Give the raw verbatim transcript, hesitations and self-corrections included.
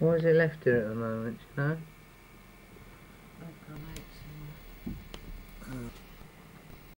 Why is it left here at the moment, you know?